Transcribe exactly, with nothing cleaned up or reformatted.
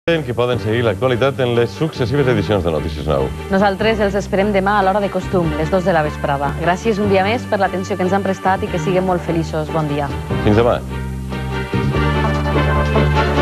que poden seguir l'actualitat en les successives edicions de Notícies nou. Nosaltres els esperem demà a l'hora de costum, les dos de la vesprada. Gràcies un dia més per l'atenció que ens han prestat i que siguem molt feliços. Bon dia. Fins demà.